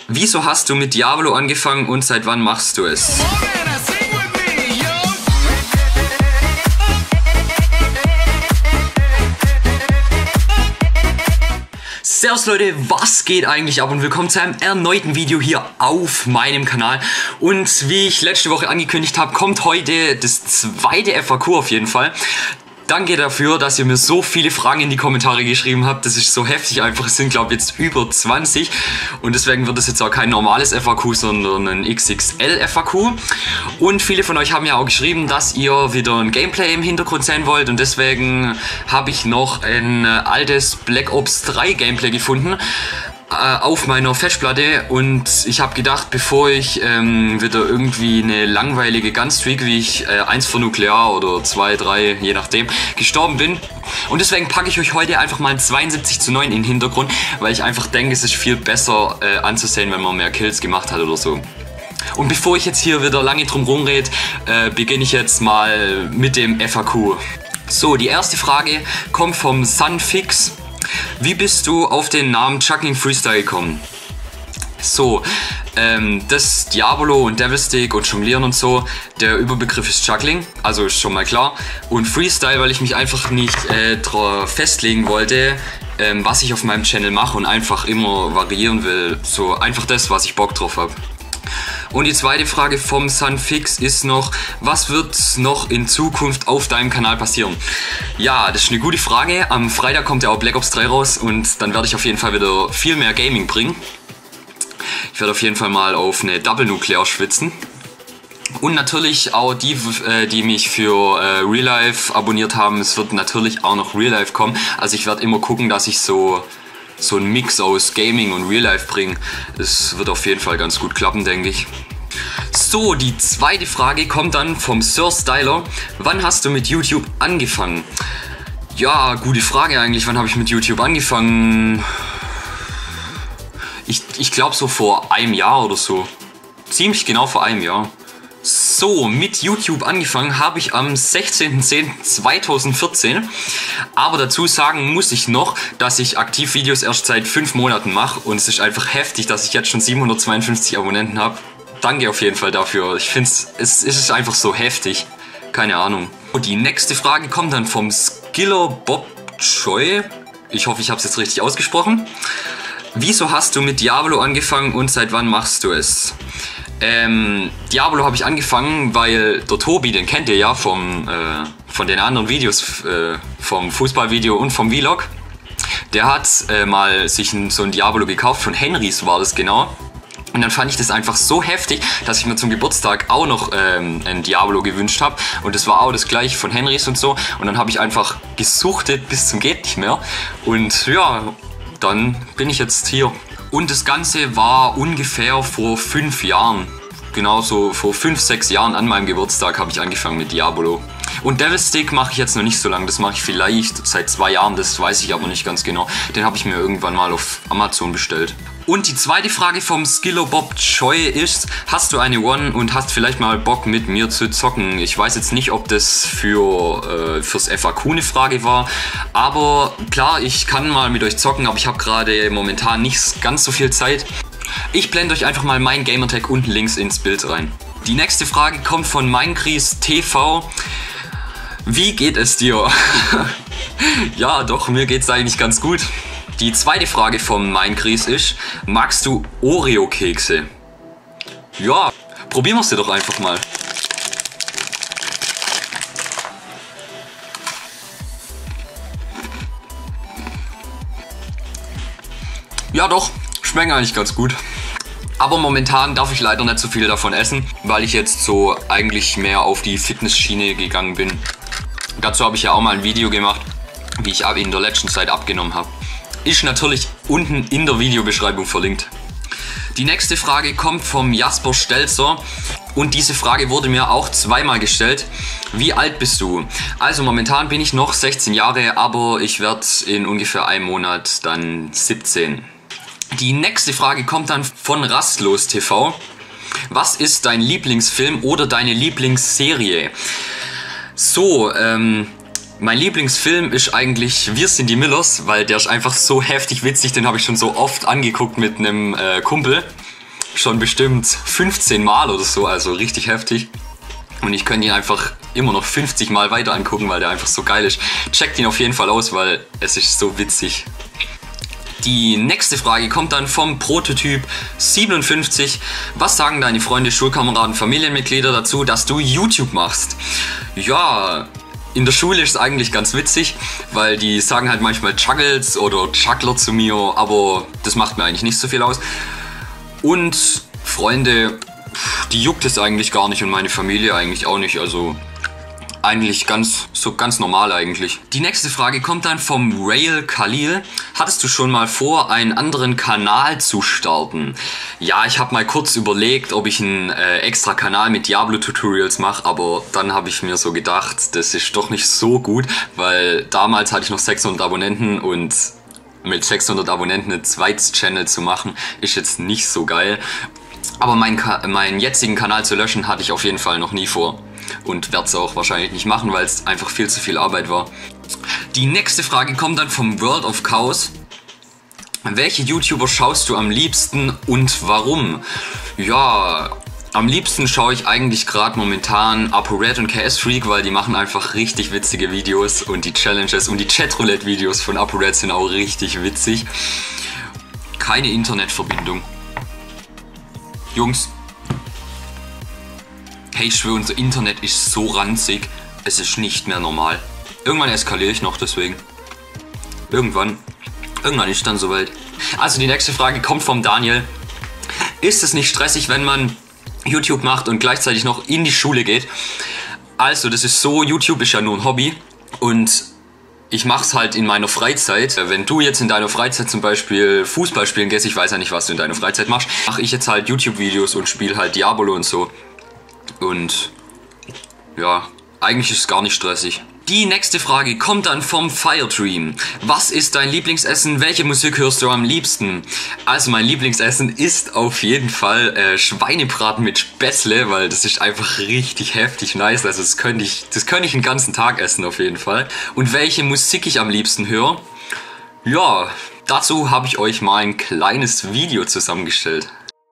Wieso hast du mit Diablo angefangen und seit wann machst du es? Servus Leute, was geht eigentlich ab und willkommen zu einem erneuten Video hier auf meinem Kanal. Und wie ich letzte Woche angekündigt habe, kommt heute das zweite FAQ auf jeden Fall. Danke dafür, dass ihr mir so viele Fragen in die Kommentare geschrieben habt. Das ist so heftig einfach. Es sind, glaube ich, jetzt über 20. Und deswegen wird es jetzt auch kein normales FAQ, sondern ein XXL FAQ. Und viele von euch haben ja auch geschrieben, dass ihr wieder ein Gameplay im Hintergrund sehen wollt. Und deswegen habe ich noch ein altes Black Ops 3 Gameplay gefunden auf meiner Festplatte, und ich habe gedacht, bevor ich wieder irgendwie eine langweilige Gunstreak, wie ich 1 für Nuklear oder 2, 3, je nachdem, gestorben bin, und deswegen packe ich euch heute einfach mal 72:9 in den Hintergrund, weil ich einfach denke, es ist viel besser anzusehen, wenn man mehr Kills gemacht hat oder so. Und bevor ich jetzt hier wieder lange drum rumrede, beginne ich jetzt mal mit dem FAQ. So, die erste Frage kommt vom Sunfix. Wie bist du auf den Namen Juggling Freestyle gekommen? So, das Diablo und Devilstick und Jonglieren und so, der Überbegriff ist Juggling, also ist schon mal klar. Und Freestyle, weil ich mich einfach nicht festlegen wollte, was ich auf meinem Channel mache und einfach immer variieren will. So einfach das, was ich Bock drauf habe. Und die zweite Frage vom Sunfix ist noch, was wird noch in Zukunft auf deinem Kanal passieren? Ja, das ist eine gute Frage. Am Freitag kommt ja auch Black Ops 3 raus und dann werde ich auf jeden Fall wieder viel mehr Gaming bringen. Ich werde auf jeden Fall mal auf eine Double Nuclear schwitzen. Und natürlich auch die, die mich für Real Life abonniert haben, es wird natürlich auch noch Real Life kommen. Also ich werde immer gucken, dass ich so einen Mix aus Gaming und Real Life bringen. Das wird auf jeden Fall ganz gut klappen, denke ich. So, die zweite Frage kommt dann vom Sir Styler. Wann hast du mit YouTube angefangen? Ja, gute Frage eigentlich. Wann habe ich mit YouTube angefangen? Ich glaube so vor einem Jahr oder so. Ziemlich genau vor einem Jahr. So, mit YouTube angefangen habe ich am 16.10.2014, aber dazu sagen muss ich noch, dass ich aktiv Videos erst seit 5 Monaten mache, und es ist einfach heftig, dass ich jetzt schon 752 Abonnenten habe. Danke auf jeden Fall dafür, ich finde es ist einfach so heftig, keine Ahnung. Und die nächste Frage kommt dann vom Skiller Bob Choi, ich hoffe, ich habe es jetzt richtig ausgesprochen. Wieso hast du mit Diablo angefangen und seit wann machst du es? Diablo habe ich angefangen, weil der Tobi, den kennt ihr ja von den anderen Videos, vom Fußballvideo und vom Vlog. Der hat mal sich so ein Diablo gekauft, von Henrys war das genau. Und dann fand ich das einfach so heftig, dass ich mir zum Geburtstag auch noch ein Diablo gewünscht habe. Und das war auch das gleiche von Henrys und so. Und dann habe ich einfach gesuchtet bis zum geht nicht mehr. Und ja, dann bin ich jetzt hier. Und das Ganze war ungefähr vor 5 Jahren. Genau so vor 5, 6 Jahren an meinem Geburtstag habe ich angefangen mit Diablo. Und Devilstick mache ich jetzt noch nicht so lange. Das mache ich vielleicht seit 2 Jahren, das weiß ich aber nicht ganz genau. Den habe ich mir irgendwann mal auf Amazon bestellt. Und die zweite Frage vom Skiller Bob Choi ist, hast du eine One und hast vielleicht mal Bock mit mir zu zocken? Ich weiß jetzt nicht, ob das fürs FAQ eine Frage war, aber klar, ich kann mal mit euch zocken, aber ich habe gerade momentan nicht ganz so viel Zeit. Ich blende euch einfach mal mein Gamertag unten links ins Bild rein. Die nächste Frage kommt von Minecraft TV. Wie geht es dir? Ja, doch, mir geht es eigentlich ganz gut. Die zweite Frage vom Minecraft ist, magst du Oreo-Kekse? Ja, probieren wir sie doch einfach mal. Ja doch, schmecken eigentlich ganz gut. Aber momentan darf ich leider nicht so viel davon essen, weil ich jetzt so eigentlich mehr auf die Fitnessschiene gegangen bin. Dazu habe ich ja auch mal ein Video gemacht, wie ich in der letzten Zeit abgenommen habe. Ist natürlich unten in der Videobeschreibung verlinkt. Die nächste Frage kommt vom Jasper Stelzer und diese Frage wurde mir auch 2-mal gestellt. Wie alt bist du? Also momentan bin ich noch 16 Jahre, aber ich werde in ungefähr einem Monat dann 17. Die nächste Frage kommt dann von Rastlos TV. Was ist dein Lieblingsfilm oder deine Lieblingsserie? So, mein Lieblingsfilm ist eigentlich Wir sind die Millers, weil der ist einfach so heftig witzig, den habe ich schon so oft angeguckt mit einem Kumpel. schon bestimmt 15 Mal oder so, also richtig heftig. Und ich könnte ihn einfach immer noch 50 Mal weiter angucken, weil der einfach so geil ist. Checkt ihn auf jeden Fall aus, weil es ist so witzig. Die nächste Frage kommt dann vom Prototyp 57. Was sagen deine Freunde, Schulkameraden, Familienmitglieder dazu, dass du YouTube machst? Ja, in der Schule ist es eigentlich ganz witzig, weil die sagen halt manchmal Chuggles oder Chuggler zu mir, aber das macht mir eigentlich nicht so viel aus. Und Freunde, die juckt es eigentlich gar nicht und meine Familie eigentlich auch nicht, also eigentlich ganz normal eigentlich. Die nächste Frage kommt dann vom Rail Khalil. Hattest du schon mal vor, einen anderen Kanal zu starten? Ja, ich habe mal kurz überlegt, ob ich einen extra Kanal mit Diablo-Tutorials mache, aber dann habe ich mir so gedacht, das ist doch nicht so gut, weil damals hatte ich noch 600 Abonnenten und mit 600 Abonnenten einen zweites Channel zu machen, ist jetzt nicht so geil. Aber meinen jetzigen Kanal zu löschen, hatte ich auf jeden Fall noch nie vor. Und werde es auch wahrscheinlich nicht machen, weil es einfach viel zu viel Arbeit war. Die nächste Frage kommt dann vom World of Chaos. Welche YouTuber schaust du am liebsten und warum? Ja, am liebsten schaue ich eigentlich gerade momentan ApoRed und KS Freak, weil die machen einfach richtig witzige Videos und die Challenges und die Chatroulette-Videos von ApoRed sind auch richtig witzig. Keine Internetverbindung. Jungs. Hey, ich schwöre, unser Internet ist so ranzig, es ist nicht mehr normal. Irgendwann eskaliere ich noch, deswegen. Irgendwann ist dann soweit. Also die nächste Frage kommt vom Daniel. Ist es nicht stressig, wenn man YouTube macht und gleichzeitig noch in die Schule geht? Also das ist so, YouTube ist ja nur ein Hobby und ich mache es halt in meiner Freizeit. Wenn du jetzt in deiner Freizeit zum Beispiel Fußball spielen gehst, ich weiß ja nicht, was du in deiner Freizeit machst, mache ich jetzt halt YouTube-Videos und spiele halt Diablo und so. Und ja, eigentlich ist es gar nicht stressig. Die nächste Frage kommt dann vom Firedream. Was ist dein Lieblingsessen? Welche Musik hörst du am liebsten? Also mein Lieblingsessen ist auf jeden Fall Schweinebraten mit Spätzle, weil das ist einfach richtig heftig nice. Also das könnte ich den ganzen Tag essen auf jeden Fall. Und welche Musik ich am liebsten höre? Ja, dazu habe ich euch mal ein kleines Video zusammengestellt.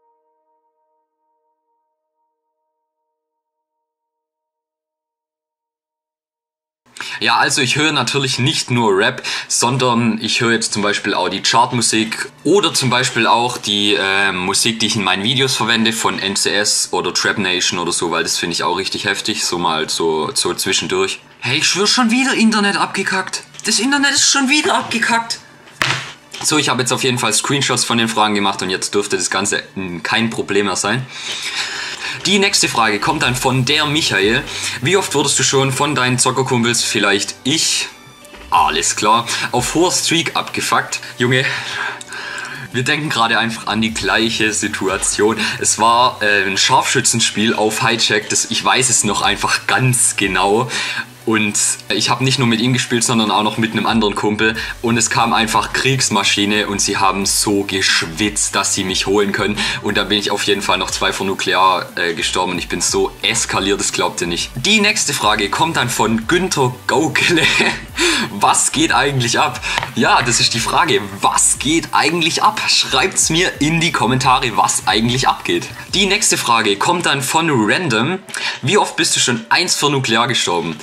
Ja, also ich höre natürlich nicht nur Rap, sondern ich höre jetzt zum Beispiel auch die Chartmusik oder zum Beispiel auch die Musik, die ich in meinen Videos verwende von NCS oder Trap Nation oder so, weil das finde ich auch richtig heftig, so mal so zwischendurch. Hey, ich schwöre, schon wieder Internet abgekackt. Das Internet ist schon wieder abgekackt. So, ich habe jetzt auf jeden Fall Screenshots von den Fragen gemacht und jetzt dürfte das Ganze kein Problem mehr sein. Die nächste Frage kommt dann von der Michael. Wie oft wurdest du schon von deinen Zockerkumpels, vielleicht ich, alles klar, auf hoher Streak abgefuckt? Junge, wir denken gerade einfach an die gleiche Situation. Es war ein Scharfschützenspiel auf Hijack, ich weiß es noch einfach ganz genau. Und ich habe nicht nur mit ihm gespielt, sondern auch noch mit einem anderen Kumpel. Und es kam einfach Kriegsmaschine und sie haben so geschwitzt, dass sie mich holen können. Und da bin ich auf jeden Fall noch 2 von Nuklear gestorben und ich bin so eskaliert, das glaubt ihr nicht. Die nächste Frage kommt dann von Günther Gaukele. Was geht eigentlich ab? Ja, das ist die Frage. Was geht eigentlich ab? Schreibt's mir in die Kommentare, was eigentlich abgeht. Die nächste Frage kommt dann von Random. Wie oft bist du schon 1 für Nuklear gestorben?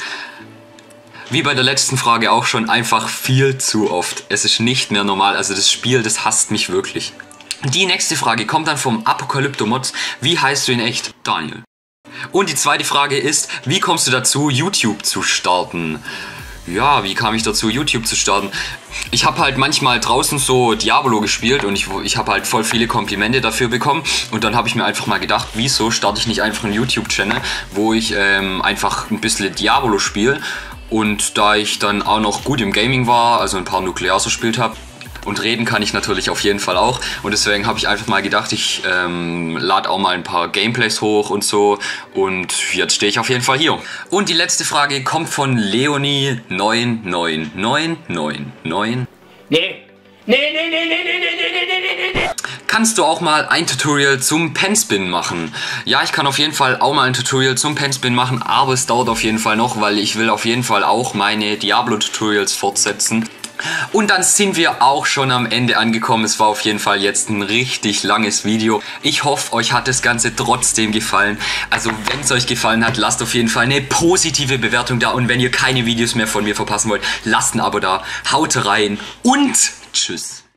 Wie bei der letzten Frage auch schon, einfach viel zu oft. Es ist nicht mehr normal, also das Spiel, das hasst mich wirklich. Die nächste Frage kommt dann vom Apokalyptomods. Wie heißt du in echt? Daniel. Und die zweite Frage ist, wie kommst du dazu, YouTube zu starten? Ja, wie kam ich dazu, YouTube zu starten? Ich habe halt manchmal draußen so Diablo gespielt und ich habe halt voll viele Komplimente dafür bekommen. Und dann habe ich mir einfach mal gedacht, wieso starte ich nicht einfach einen YouTube-Channel, wo ich einfach ein bisschen Diablo spiele. Und da ich dann auch noch gut im Gaming war, also ein paar Nuklear gespielt habe, und reden kann ich natürlich auf jeden Fall auch. Und deswegen habe ich einfach mal gedacht, ich lade auch mal ein paar Gameplays hoch und so. Und jetzt stehe ich auf jeden Fall hier. Und die letzte Frage kommt von Leonie 99999. Nee. Kannst du auch mal ein Tutorial zum Penspin machen? Ja, ich kann auf jeden Fall auch mal ein Tutorial zum Penspin machen, aber es dauert auf jeden Fall noch, weil ich will auf jeden Fall auch meine Diablo-Tutorials fortsetzen. Und dann sind wir auch schon am Ende angekommen. Es war auf jeden Fall jetzt ein richtig langes Video. Ich hoffe, euch hat das Ganze trotzdem gefallen. Also wenn es euch gefallen hat, lasst auf jeden Fall eine positive Bewertung da. Und wenn ihr keine Videos mehr von mir verpassen wollt, lasst ein Abo da. Haut rein und tschüss.